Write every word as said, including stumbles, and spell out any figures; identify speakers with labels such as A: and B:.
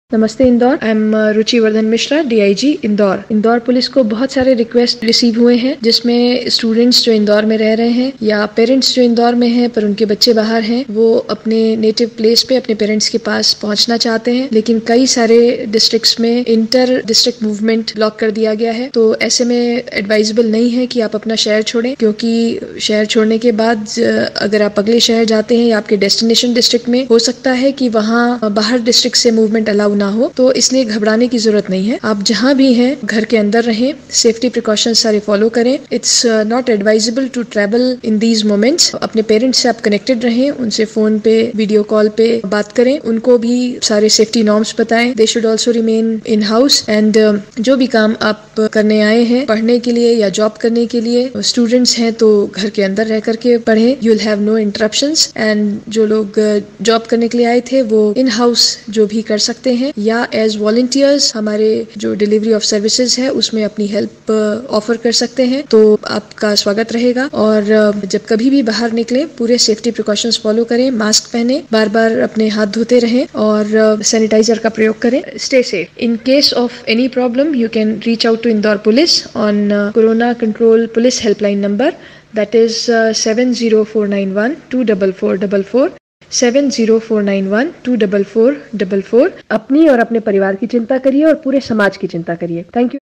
A: नमस्ते Indore. I am Ruchi Vardhan Mishra, D I G Indore. Indore police को बहुत सारे रिक्वेस्ट रिसीव हुए हैं जिसमें स्टूडेंट्स जो इंदौर में रह रहे हैं या पेरेंट्स जो इंदौर में हैं पर उनके बच्चे बाहर हैं, वो अपने नेटिव प्लेस पे अपने पेरेंट्स के पास पहुंचना चाहते हैं, लेकिन कई सारे डिस्ट्रिक्ट्स में इंटर डिस्ट्रिक्ट मूवमेंट ब्लॉक कर दिया गया है। तो ऐसे में एडवाइजेबल नहीं है कि आप अपना शहर छोड़ें, क्योंकि शहर छोड़ने के बाद अगर आप अगले शहर जाते हैं या आपके डेस्टिनेशन डिस्ट्रिक्ट में हो सकता है कि वहाँ बाहर डिस्ट्रिक्ट से मूवमेंट अलाउ ना हो। तो इसलिए घबराने की जरूरत नहीं है। आप जहां भी हैं घर के अंदर रहें, सेफ्टी प्रिकॉशंस सारे फॉलो करें। It's not advisable to travel in these moments. अपने पेरेंट्स से आप कनेक्टेड रहें, उनसे फोन पे वीडियो कॉल पे बात करें, उनको भी सारे सेफ्टी नॉर्म्स बताएं। They should also remain in house and जो भी काम आप करने आए हैं पढ़ने के लिए या जॉब करने के लिए, स्टूडेंट्स हैं तो घर के अंदर रह करके पढ़ें। You will have no interruptions. And जो लोग जॉब करने के लिए आए थे वो इन हाउस जो भी कर सकते हैं या एज वॉलंटियर्स हमारे जो डिलीवरी ऑफ सर्विसेज है उसमें अपनी हेल्प ऑफर कर सकते हैं, तो आपका स्वागत रहेगा। और जब कभी भी बाहर निकले पूरे सेफ्टी प्रिकॉशंस फॉलो करें, मास्क पहने, बार बार अपने हाथ धोते रहें और सैनिटाइजर का प्रयोग करें। Stay safe. In case of any problem you can reach out to Indore police on corona control police helpline number, that is seven zero four nine one two double four double four seven zero four nine one two double four double four. अपनी और अपने परिवार की चिंता करिए और पूरे समाज की चिंता करिए। Thank you.